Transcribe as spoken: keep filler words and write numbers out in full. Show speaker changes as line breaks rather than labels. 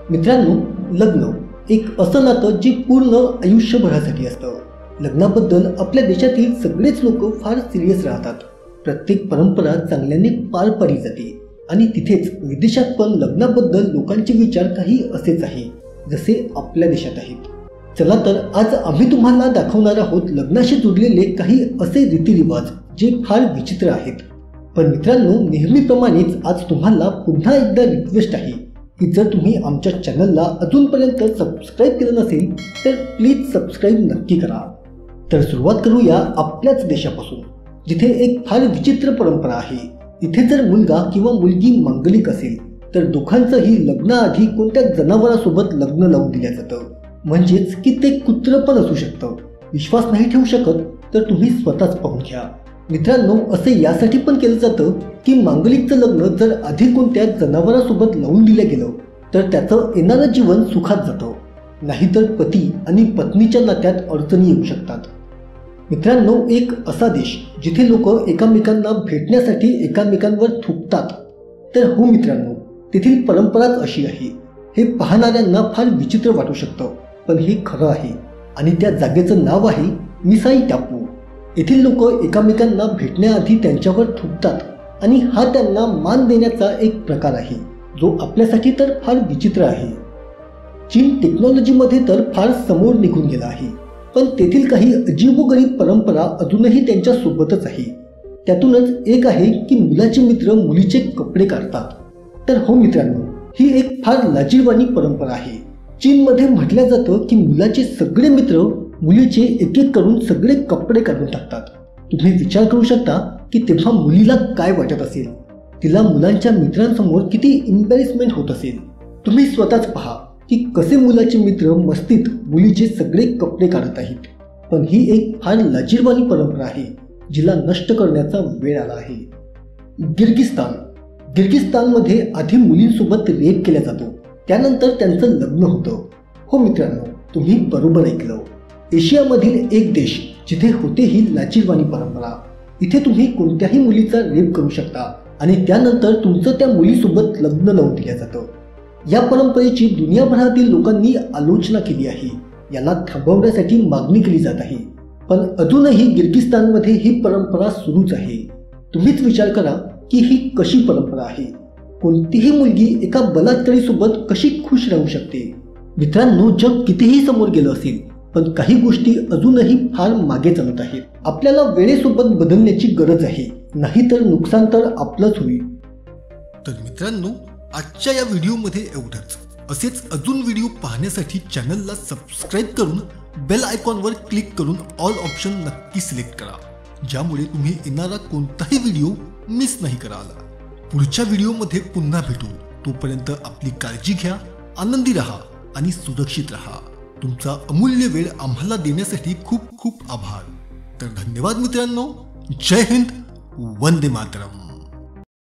मित्रांनो, लग्न एक असं नातं जे पूर्ण आयुष्यभरासाठी असतं. लग्नाबद्दल आपल्या देशातील सगळेच लोक फार सिरियस राहतात. प्रत्येक परंपरा चांगल्याने पार पाडली जाते आणि तिथेच विदेशात पण लग्नाबद्दल लोकांचे विचार काही असेच आहे जसे आपल्या देशात आहेत. चला तर आज आम्ही तुम्हाला दाखवणार आहोत लग्नाशी जोडलेले काही असे रीतिरिवाज जे फार विचित्र आहेत. पण मित्रांनो, नेहमीप्रमाणेच आज तुम्हाला पुन्हा एकदा रिक्वेस्ट आहे की जर तुम्ही आमच्या चॅनलला अजूनपर्यंत सबस्क्राईब केलं नसेल तर प्लीज सबस्क्राईब नक्की करा. तर सुरुवात करूया आपल्याच देशापासून, जिथे एक फार विचित्र परंपरा आहे. इथे जर मुलगा किंवा मुलगी मांगलिक असेल तर दोघांचंही लग्नाआधी कोणत्या जनावरासोबत लग्न लावून दिलं जातं. म्हणजेच की ते कुत्रं पण असू शकतं. विश्वास नाही ठेवू शकत तर तुम्ही स्वतःच पाहून घ्या. मित्रांनो, असे यासाठी पण केलं जातं की मांगलिकचं लग्न जर आधी कोणत्या जनावरासोबत लावून दिलं गेलं तर त्याचं येणारं जीवन सुखात जातं, नाहीतर पती आणि पत्नीच्या नात्यात अडचणी येऊ शकतात. मित्रांनो, एक असा देश जिथे लोक एकमेकांना भेटण्यासाठी एकमेकांवर थुंकतात. तर हो मित्रांनो, तेथील परंपराच अशी आहे. हे पाहणाऱ्यांना फार विचित्र वाटू शकतं, पण हे खरं आहे आणि त्या जागेचं नाव आहे मिसाई टापू. येथील लोक एकमेकांना भेटण्याआधी त्यांच्यावर थुंकतात आणि हा त्यांना मान देण्याचा एक प्रकार आहे जो आपल्यासाठी तर फार विचित्र आहे. चीन टेक्नॉलॉजीमध्ये तर फार समोर निघून गेला आहे, पण तेथील काही अजीबोगरीब परंपरा अजूनही त्यांच्या सोबतच आहे. त्यातूनच एक आहे की मुलाचे मित्र मुलीचे कपडे काढतात. तर हो मित्रांनो, ही एक फार लाजिरवाणी परंपरा आहे. चीनमध्ये म्हटलं जातं की मुलाचे सगळे मित्र मुलीचे एक एक करून सगळे कपडे काढून टाकतात. तुम्ही विचार करू शकता की तेव्हा मुलीला काय वाटत असेल. तिला मुलांच्या मित्रांसमोर किती एम्बॅरेसमेंट होत असेल. तुम्ही स्वतःच पहा की कसे मुलाचे मित्र मस्तीत मुलीचे सगळे कपडे काढत आहेत. पण ही एक फार लाजिरवाणी परंपरा आहे जिला नष्ट करण्याचा वेळ आला आहे. गिर्गिस्तान गिर्गिस्तानमध्ये आधी मुलींसोबत रेप केला जातो, त्यानंतर त्यांचं लग्न होतं. हो मित्रांनो, तुम्ही बरोबर ऐकलं. एशियामधील एक देश जिथे होते ही लाजिरवाणी परंपरा. इथे तुम्ही कोणत्याही मुलीचा रेप करू शकता आणि त्यानंतर तुमचं त्या मुलीसोबत लग्न लावून दिलं जातं. या परंपरेची दुनियाभरातील लोकांनी आलोचना केली आहे. याला थांबवण्यासाठी मागणी केली जात आहे. पण अजूनही गिर्गिस्तानमध्ये ही परंपरा सुरूच आहे. तुम्हीच विचार करा की ही कशी परंपरा आहे. कोणतीही मुलगी एका बलात्कारीसोबत कशी खुश राहू शकते. मित्रांनो, जग कितीही समोर गेलं असेल पण काही गोष्टी अजूनही फार मागे चालत आहेत. आपल्याला वेळेसोबत बदलण्याची गरज आहे, नाहीतर नुकसान तर आपलंच होईल.
तर मित्रांनो, आजच्या या व्हिडिओमध्ये एवढंच. असेच अजून व्हिडिओ पाहण्यासाठी चॅनलला सबस्क्राईब करून बेल आयकॉनवर क्लिक करून ऑल ऑप्शन नक्की सिलेक्ट करा, ज्यामुळे तुम्ही येणारा कोणताही व्हिडिओ मिस नाही कराल. पुढच्या व्हिडिओमध्ये पुन्हा भेटू. तोपर्यंत आपली काळजी घ्या, आनंदी रहा आणि सुरक्षित रहा. तुमचा अमूल्य वेळ आम्हाला देण्यासाठी खूप खूप आभार. तर धन्यवाद मित्रांनो. जय हिंद, वंदे मातरम.